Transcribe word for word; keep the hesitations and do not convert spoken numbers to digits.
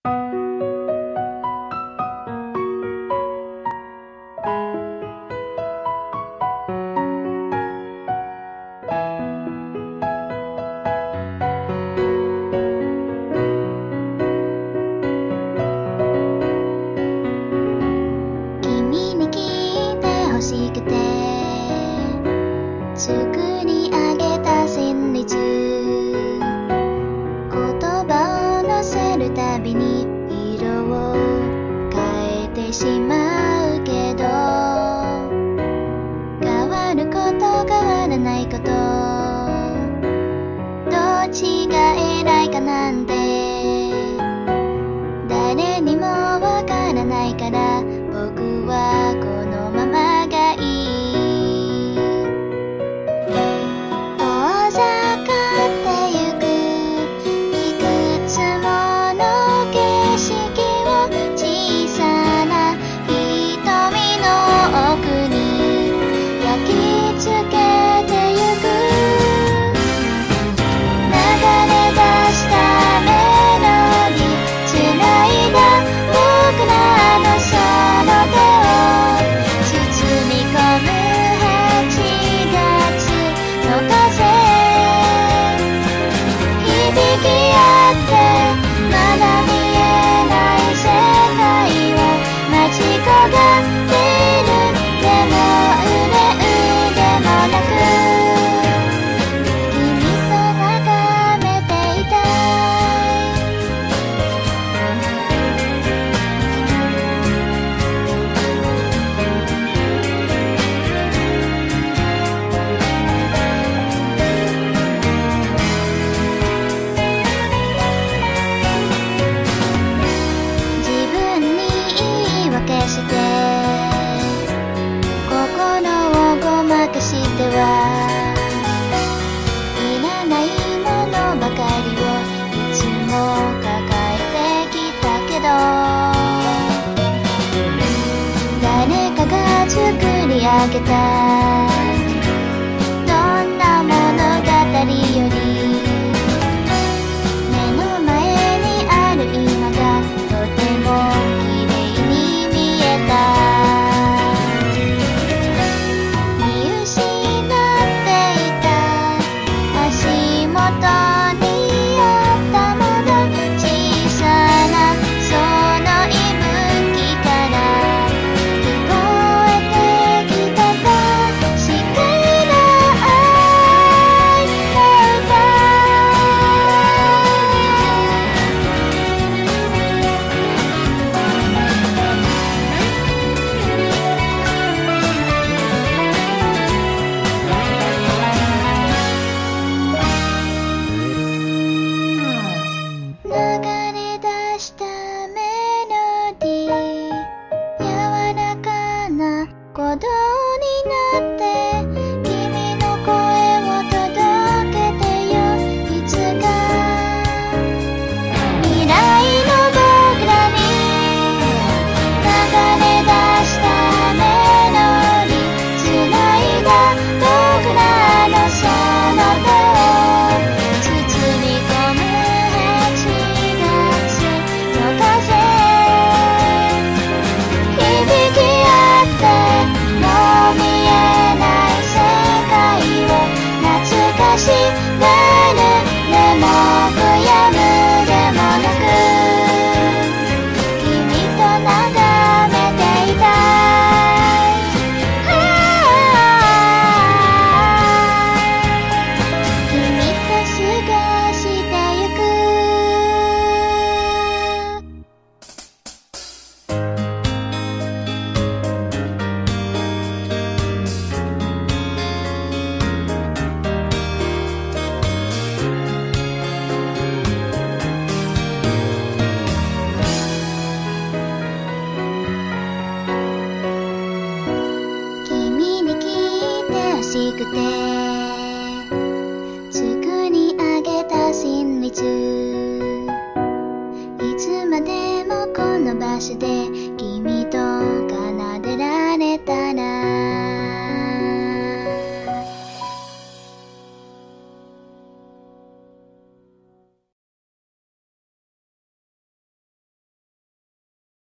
君に聞いてほしくて作り上げた旋律、言葉を乗せるたびに色を変えてしまうけど、変わること変わらないこと、どっちが偉いかなんて誰にもわからないから、僕はこのままがいい。遠ざかってゆくいくつもの景色を小さな瞳の奥に焼き付けてゆく。流れ出したメロディー、繋いだ僕らのその手を包み込むはちがつの風、響き合ってまだ見えない世界を待ち焦がっている。でも憂うでもなく君と眺めていたい。自分に言い訳して心をごまかしてはいらないものばかりをいつも抱えてきたけど、誰かが作り上げたどんな物語より目の前にある今がとても綺麗に見えた。見失っていた足元にあったもの、小さなその息吹から聞こえてきてたしかないの歌。流れ出したメロディー、柔らかな鼓動になって君の声を届けてよ。いつか未来の僕らに流れ出したメロディー、繋いだ僕らのその手を包み込むはちがつの風、響き合ってもう見えない世界を懐かしがる。でも悔やむでもなく君と眺めていたい。君と過ごしてゆく。君に聞いてほしくて作り上げた旋律、いつまでもこの場所で